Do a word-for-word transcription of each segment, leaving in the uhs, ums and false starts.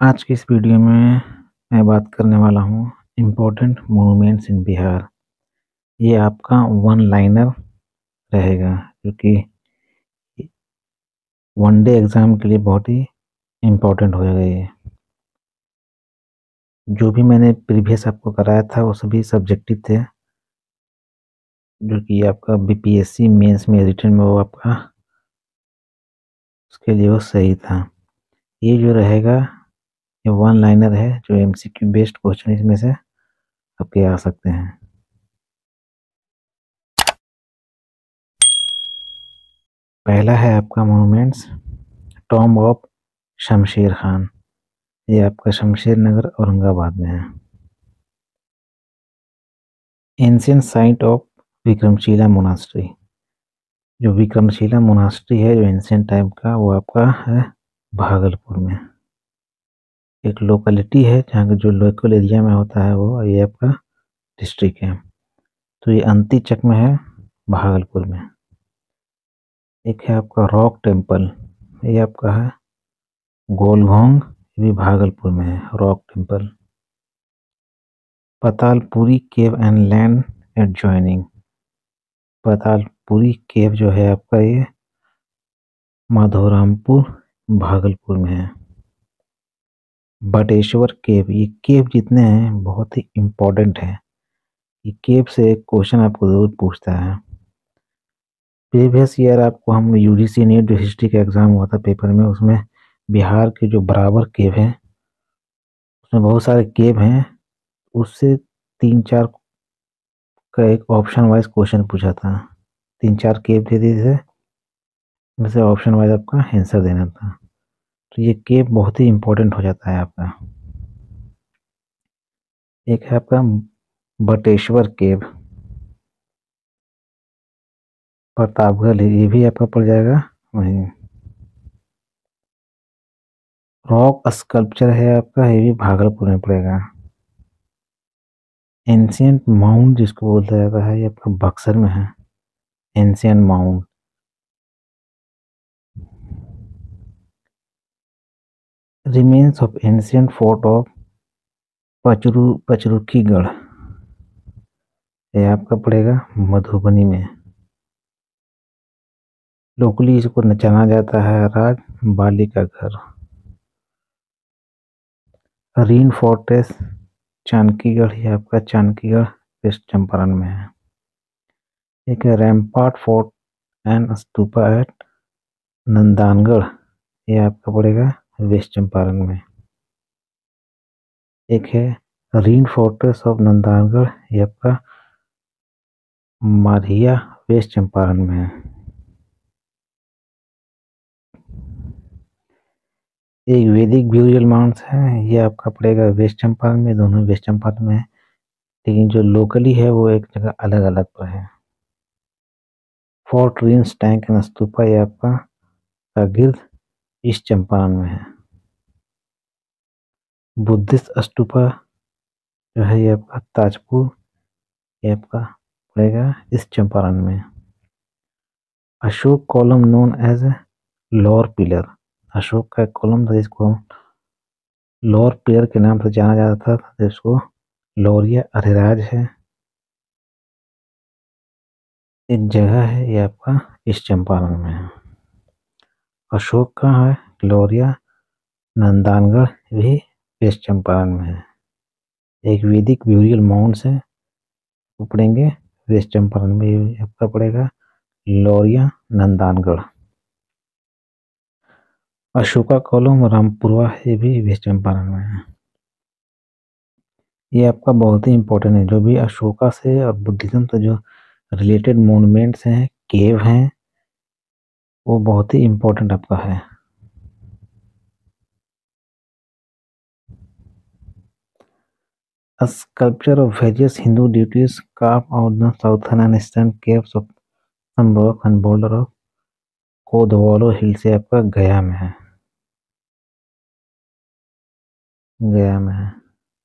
आज की इस वीडियो में मैं बात करने वाला हूँ इम्पोर्टेंट मोनूमेंट्स इन बिहार। ये आपका वन लाइनर रहेगा क्योंकि वन डे एग्ज़ाम के लिए बहुत ही इम्पोर्टेंट होगा ये। जो भी मैंने प्रीवियस आपको कराया था वो सभी सब्जेक्टिव थे, जो कि आपका बीपीएससी मेंस में रिटन में वो आपका उसके लिए वो सही था। ये जो रहेगा ये वन लाइनर है, जो एमसीक्यू बेस्ड क्वेश्चन इसमें से आपके आ सकते हैं। पहला है आपका monuments tomb of Shamsher Khan. ये आपका शमशेर नगर औरंगाबाद में है। Ancient site of Vikramshila monastery. जो विक्रमशिला मोनास्ट्री है जो एंशियंट टाइप का, वो आपका है भागलपुर में। एक लोकेलिटी है जहाँ का जो लोकल एरिया में होता है वो ये आपका डिस्ट्रिक्ट है। तो ये अंतीचक में है भागलपुर में। एक है आपका रॉक टेम्पल, ये आपका है गोलघोंग, ये भी भागलपुर में है rock temple. Patalpuri cave and land adjoining. Patalpuri cave जो है आपका ये माधोरामपुर भागलपुर में है। बटेश्वर केव, ये केव जितने हैं बहुत ही इम्पोर्टेंट है। ये केव से एक क्वेश्चन आपको जरूर पूछता है। प्रीवियस ईयर आपको हम यूजीसी नेट जो हिस्ट्री का एग्जाम हुआ था पेपर में, उसमें बिहार के जो बराबर केव है उसमें बहुत सारे केव हैं, उससे तीन चार का एक ऑप्शन वाइज क्वेश्चन पूछा था। तीन चार केव दे दिए थे, वैसे ऑप्शन वाइज आपका आंसर देना था। तो ये केव बहुत ही इम्पोर्टेंट हो जाता है आपका। एक है आपका बटेश्वर केव, प्रतापगढ़, ये भी आपका पड़ जाएगा वहीं। रॉक स्कल्पचर है आपका, ये भी भागलपुर में पड़ेगा। एंशियंट माउंट जिसको बोलता जाता है, ये आपका बक्सर में है ancient mount. Remains of ancient fort of Pachru Pachrukhigarh, ये आपका पड़ेगा मधुबनी में। लोकली इसको जाना जाता है राज बाली का घर। रीन फोर्ट्रेस चाणकीगढ़, ये आपका चाणकीगढ़ वेस्ट चंपारण में है। एक है rampart fort and stupa at Nandangarh, ये आपका पड़ेगा वेस्ट चंपारण में। एक है रीन फोर्ट्रेस ऑफ नंदानगढ़, ये आपका मारिया वेस्ट चंपारण में है। एक वैदिक ब्यूरियल माउंट्स है, ये आपका पड़ेगा वेस्ट चंपारण में, दोनों वेस्ट चंपारण में है, लेकिन जो लोकली है वो एक जगह अलग अलग पर है। Fort ruins tank and stupa, ये आपका शागिर्द ईस्ट चंपारण में है। बुद्धिस्ट स्तूपा जो है ये आपका ताजपुर, ये आपका पड़ेगा ईस्ट चंपारण में। Ashok column known as lower pillar, Ashok का कॉलम था जिसको लोअर पिलर के नाम से जाना जाता था, जिसको लौरिया अरेराज है एक जगह है, ये आपका ईस्ट चंपारण में है। अशोक का है लौरिया नंदानगढ़ भी वेस्ट चंपारण में है। एक वैदिक ब्यूरियल माउंट्स है, वो पड़ेंगे वेस्ट चंपारण में, ये आपका पड़ेगा लौरिया नंदानगढ़। अशोका कॉलम रामपुरवा, ये भी वेस्ट चंपारण में है। ये आपका बहुत ही इम्पोर्टेंट है। जो भी अशोका से और बुद्धिज्म से जो रिलेटेड मोन्यूमेंट्स हैं, केव हैं, वो बहुत ही इम्पोर्टेंट आपका है। A sculpture of various Hindu deities carved out the southern and eastern caves of some rock and boulder of कोदवालो हिल से आपका गया में है, गया में है।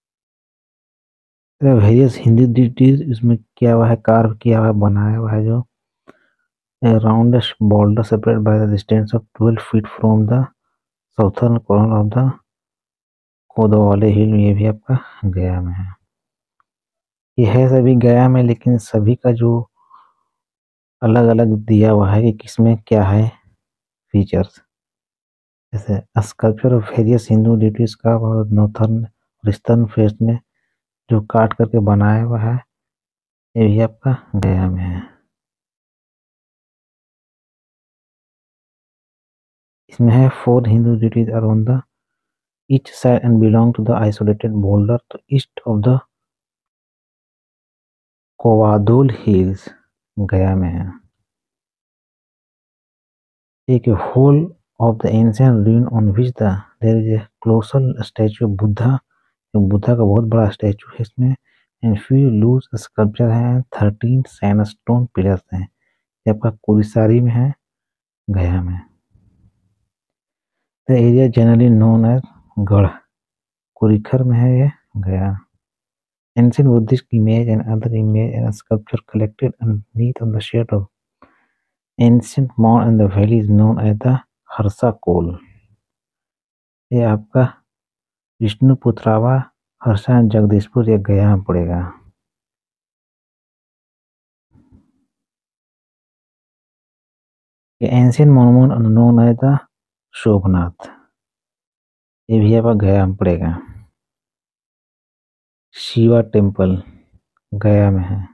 वेरियस हिंदू डिटीज इसमें किया हुआ है, कार्व किया हुआ है, बनाया हुआ है। जो round boulder separate by the distance of twelve feet from the southern corner of the Kotwali hill, ये भी आपका गया में है। ये है सभी गया में, लेकिन सभी का जो अलग अलग दिया हुआ है कि किसमें क्या है फीचर्स। जैसे sculpture of various Hindu deities का और नॉर्थर्न और ईस्टर्न फेस में जो काट करके बनाया हुआ है, ये भी आपका गया में है। इसमें है four Hindu deities are on the each side and belong to the isolated boulder to east of the Kovadul hills, Gaya में है। एक whole of the ancient ruin on which the there is a colossal statue of Buddha, Buddha का बहुत बड़ा statue है इसमें। And few loose sculpture है, thirteen sandstone pillars हैं। ये आपका कुरिसारी में है, गया में। The area generally known as Garh, Kurikhar में है ये, गया। Ancient Buddhist image and other image and sculpture collected underneath on the shade of ancient mound in the valley is known as the Harsha कोल। ये आपका विष्णुपुत्रावा हर्षा जगदीशपुर, ये गया में पड़ेगा। ये ancient monument known as the Shobhnath, ये भी आपका गया में पड़ेगा। शिवा टेम्पल, गया में है।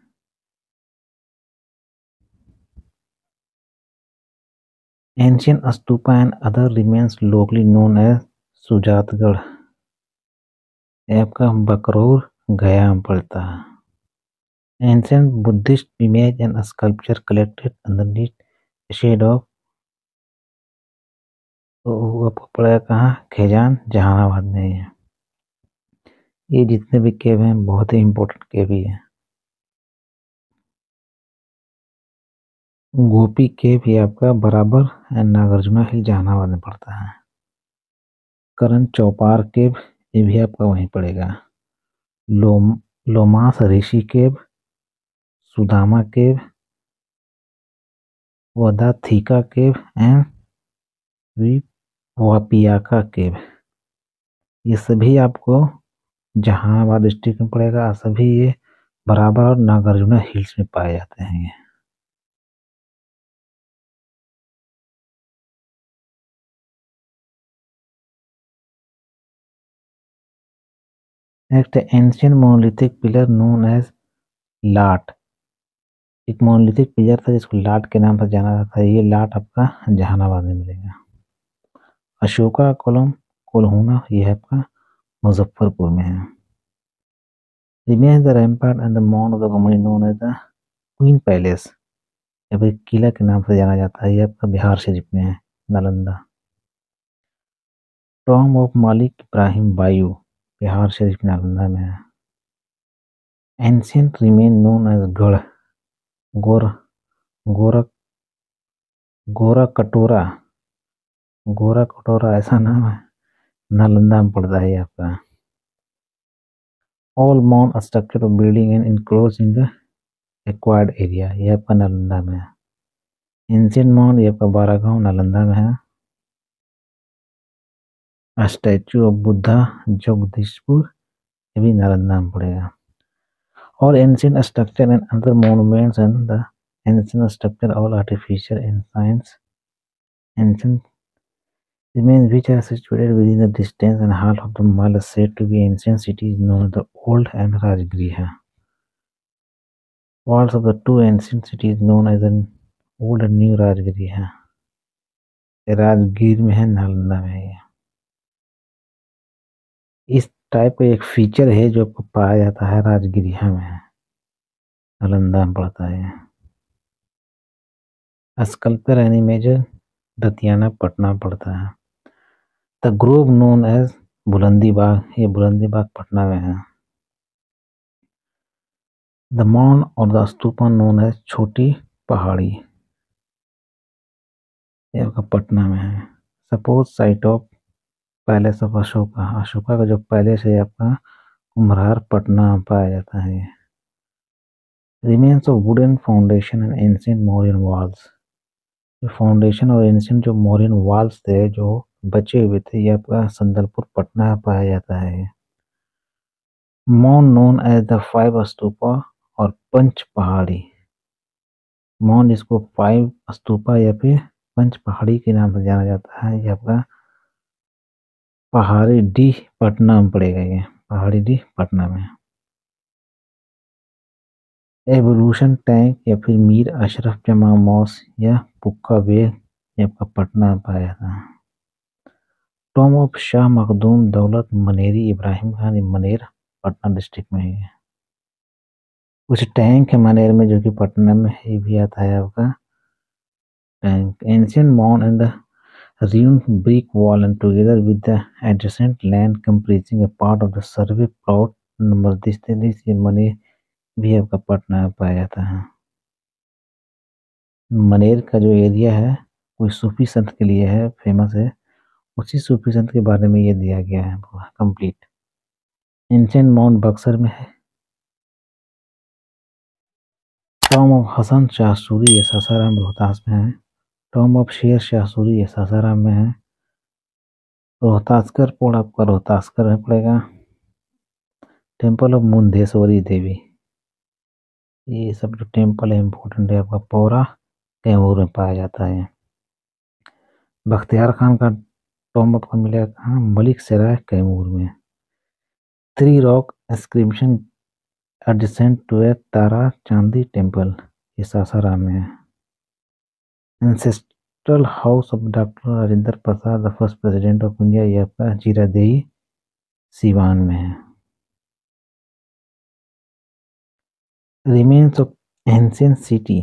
Ancient stupa and other remains locally known as सुजातगढ़, ये आपका बकरौर, गया में पड़ता है। Ancient Buddhist image and sculpture collected underneath the shade of, तो वो आपको पड़ेगा कहाँ, खैजान, जहानाबाद में है। ये जितने भी केव हैं बहुत ही इम्पोर्टेंट केव ही है। गोपी केव ये आपका बराबर एंड नागार्जुना हिल, जहानाबाद में पड़ता है। करण चौपार केव, ये भी आपका वहीं पड़ेगा। Lom Lomas Rishi cave, Sudama cave, Vadathika cave and Vapiyaka cave, ये सभी आपको जहानाबाद डिस्ट्रिक्ट में पड़ेगा। सभी ये बराबर और नागार्जुना हिल्स में पाए जाते हैं। ये नेक्स्ट है ancient monolithic pillar known as Lat. एक मोनोलिथिक पिलर था जिसको लाट के नाम से जाना जाता है। ये लाट आपका जहानाबाद में मिलेगा। अशोका कोलम कोल्हुना, ये है आपका मुजफ्फरपुर में है। Remains the rampart and the mount of the community known as the queen palace, या फिर किला के नाम से जाना जाता है। ये आपका बिहार शरीफ में है, नालंदा। टॉम ऑफ मालिक इब्राहिम बायू, बिहार शरीफ, नालंदा में है। एंशियंट रिमेन नोन एज गढ़, गोर गोरख गोरा कटोरा, गोरा कटोरा ऐसा नाम है, नालंदा में पड़ता है ये आपका। All mount structure of building and enclose in the acquired area, ये आपका नालंदा में है। एंशियंट माउंट ये आपका बारागांव, नालंदा में है। स्टैचू ऑफ बुद्धा जगदीशपुर, ये भी नालंदा में पड़ेगा। और ancient structure and other monuments and the ancient structure all artificial in science ancient remains which are situated within the distance and half of the mile are said to be ancient cities known as the Old and Rajgriha. Walls of the two ancient cities known as the Old and New Rajgriha, Rajgir में है, नालंदा में है। इस type का एक feature है जो आपको पाया जाता है राजगृह में, नालंदा में पड़ता है। Sculpture and image Datiyana, Patna पड़ता है। द ग्रोव नोन एज बुलंदी बाग, ये बुलंदी बाग पटना में है। द माउंट और the stupa known as Chhoti Pahari, ये आपका पटना में है। Supposed site of palace of Ashoka, Ashoka का जो पैलेस है आपका कुम्हरार, पटना में पाया जाता है। Remains of wooden foundation and ancient Mauryan walls, जो फाउंडेशन और एंशिएंट जो मौर्यन वॉल्स थे जो बचे हुए थे, ये आपका संदलपुर पटना में पाया जाता है। Mound known as the five stupa और पंच पहाड़ी। मौन इसको फाइव स्तूपा या फिर पंच पहाड़ी के नाम से जाना जाता है। ये आपका पहाड़ी डी पटना में पड़ेगा, ये पहाड़ी डी पटना में। एवोल्यूशन टैंक या फिर मीर अशरफ जमा मौस या पुक्का बेल, ये आपका पटना में पाया जाता है। Tomb of Shah Makhdoom Daulat Maneri Ibrahim Khan, Maner Patna district में है। कुछ टैंक है मनेर में जो कि पटना में ही भी आता है आपका tank. Ancient mount and the ruined brick wall and together with the adjacent land comprising a part of the survey plot number this this ये मनेर भी आपका पटना में पाया जाता है। मनेर का जो एरिया है कोई सूफी संत के लिए है, फेमस है, उसी सूफी संत के बारे में ये दिया गया है कंप्लीट। एंशियंट माउंट बक्सर में है। टॉम ऑफ हसन शाह सूरी ये सासाराम रोहतास में है। टॉम ऑफ शेर शाह सूरी ये सासाराम में है। रोहतासकर पोड़ आपका रोहतासकर में पड़ेगा। टेम्पल ऑफ मुंडेश्वरी देवी, ये सब जो टेम्पल है इम्पोर्टेंट है आपका पौरा कैमूर में पाया जाता है। बख्तियार खान का टॉम आपको मिलेगा कहाँ, मलिक सराय कैमूर में। Three rock inscription adjacent to a Tara Chandi temple, ये सासाराम में है। Ancestral house of doctor Rajendra Prasad the first president of India, ये आपका जीरादेई सीवान में है। Remains of ancient city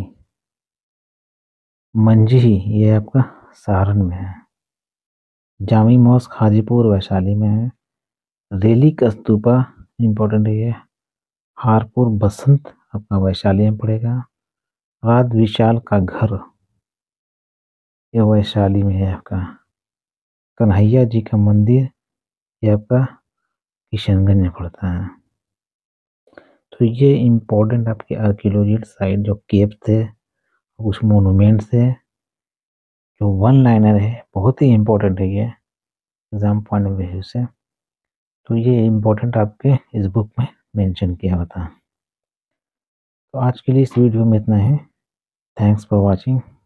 Manjhi, ये आपका सारण में है। जामी मॉस्क हाजीपुर वैशाली में है। रेली का स्तूपा इम्पोर्टेंट है ये, हारपुर बसंत आपका वैशाली में पड़ेगा। राज विशाल का घर ये वैशाली में है आपका। कन्हैया जी का मंदिर ये आपका किशनगंज में पड़ता है। तो ये इम्पोर्टेंट आपके आर्कियोलॉजिकल साइट जो केव थे, कुछ मोनूमेंट्स थे, जो वन लाइनर है, बहुत ही इम्पोर्टेंट है ये एग्जाम पॉइंट ऑफ व्यू से। तो ये इम्पोर्टेंट आपके इस बुक में मेंशन किया होता है। तो आज के लिए इस वीडियो में इतना है। Thanks for watching.